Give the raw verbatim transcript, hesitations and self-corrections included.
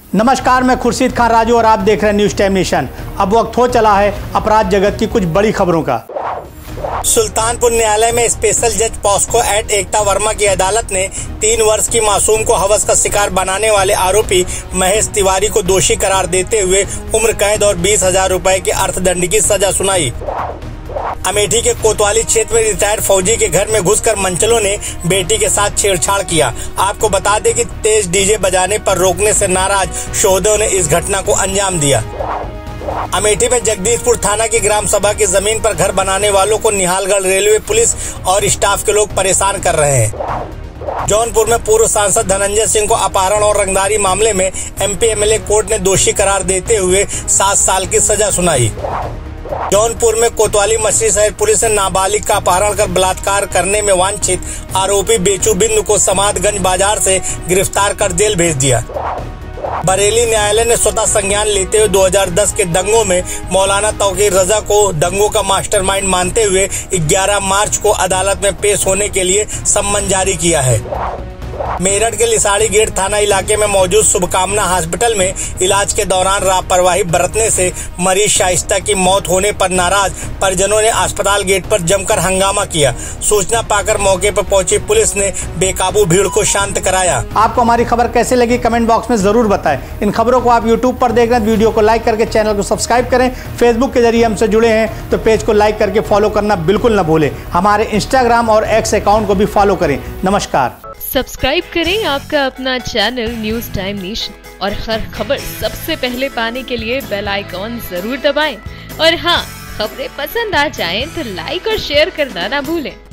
नमस्कार, मैं खुर्शीद खान राजू और आप देख रहे हैं न्यूज़ टाइम नेशन। अब वक्त हो चला है अपराध जगत की कुछ बड़ी खबरों का। सुल्तानपुर न्यायालय में स्पेशल जज पॉस्को एट एकता वर्मा की अदालत ने तीन वर्ष की मासूम को हवस का शिकार बनाने वाले आरोपी महेश तिवारी को दोषी करार देते हुए उम्र कैद और बीस हजार रूपए की अर्थदंड की सजा सुनाई। अमेठी के कोतवाली क्षेत्र में रिटायर्ड फौजी के घर में घुसकर मंचलों ने बेटी के साथ छेड़छाड़ किया। आपको बता दें कि तेज डीजे बजाने पर रोकने से नाराज शोहदों ने इस घटना को अंजाम दिया। अमेठी में जगदीशपुर थाना की ग्राम सभा की जमीन पर घर बनाने वालों को निहालगढ़ रेलवे पुलिस और स्टाफ के लोग परेशान कर रहे हैं। जौनपुर में पूर्व सांसद धनंजय सिंह को अपहरण और रंगदारी मामले में एमपी एमएलए कोर्ट ने दोषी करार देते हुए सात साल की सजा सुनाई। जौनपुर में कोतवाली मछली शहर पुलिस ने नाबालिग का अपहरण कर बलात्कार करने में वांछित आरोपी बेचू बिंदु को समादगंज बाजार से गिरफ्तार कर जेल भेज दिया। बरेली न्यायालय ने स्वतः संज्ञान लेते हुए दो हज़ार दस के दंगों में मौलाना तौकीर रजा को दंगों का मास्टरमाइंड मानते हुए ग्यारह मार्च को अदालत में पेश होने के लिए सम्मन जारी किया है। मेरठ के लिसाड़ी गेट थाना इलाके में मौजूद शुभकामना हॉस्पिटल में इलाज के दौरान लापरवाही बरतने से मरीज शाइस्ता की मौत होने पर नाराज परिजनों ने अस्पताल गेट पर जमकर हंगामा किया। सूचना पाकर मौके पर पहुंची पुलिस ने बेकाबू भीड़ को शांत कराया। आपको हमारी खबर कैसे लगी कमेंट बॉक्स में जरूर बताएं। इन खबरों को आप यूट्यूब पर देख रहे हैं, वीडियो को लाइक करके चैनल को सब्सक्राइब करें। फेसबुक के जरिए हमसे जुड़े हैं तो पेज को लाइक करके फॉलो करना बिल्कुल न भूलें। हमारे इंस्टाग्राम और एक्स अकाउंट को भी फॉलो करें। नमस्कार। सब्सक्राइब करें आपका अपना चैनल न्यूज़ टाइम नेशन और हर खबर सबसे पहले पाने के लिए बेल आइकॉन जरूर दबाएं। और हाँ, खबरें पसंद आ जाएं तो लाइक और शेयर करना ना भूलें।